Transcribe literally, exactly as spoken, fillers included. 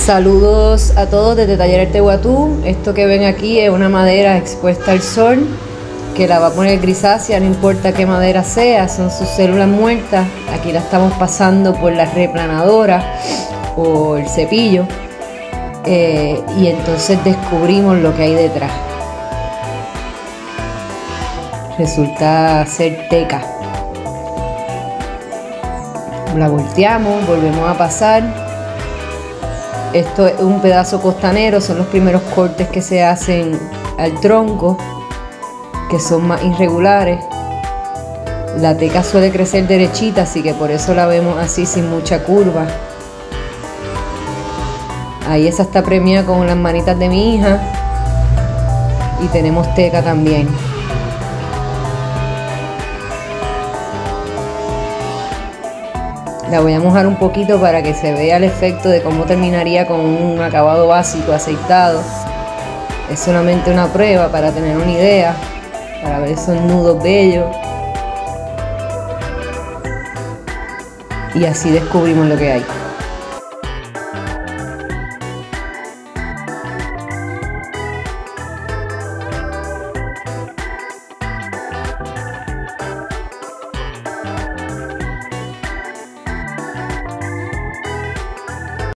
Saludos a todos desde Taller Arteguatú. Esto que ven aquí es una madera expuesta al sol que la va a poner grisácea, no importa qué madera sea, son sus células muertas. Aquí la estamos pasando por la replanadora o el cepillo eh, y entonces descubrimos lo que hay detrás. Resulta ser teca. La volteamos, volvemos a pasar. Esto es un pedazo costanero, son los primeros cortes que se hacen al tronco, que son más irregulares. La teca suele crecer derechita, así que por eso la vemos así sin mucha curva. Ahí esa está premiada con las manitas de mi hija. Y tenemos teca también. La voy a mojar un poquito para que se vea el efecto de cómo terminaría con un acabado básico aceitado. Es solamente una prueba para tener una idea, para ver esos nudos bellos. Y así descubrimos lo que hay.